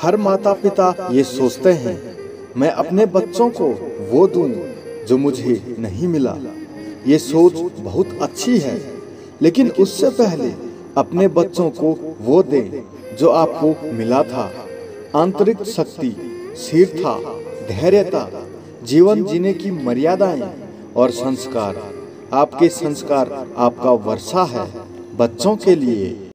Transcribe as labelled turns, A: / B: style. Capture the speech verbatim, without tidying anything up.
A: हर माता पिता ये सोचते हैं मैं अपने बच्चों को वो दूं जो मुझे नहीं मिला। ये सोच बहुत अच्छी है, लेकिन उससे पहले अपने बच्चों को वो दें जो आपको मिला था। आंतरिक शक्ति, स्थिरता, धैर्यता, जीवन जीने की मर्यादाएं और संस्कार। आपके संस्कार आपका वर्षा है बच्चों के लिए।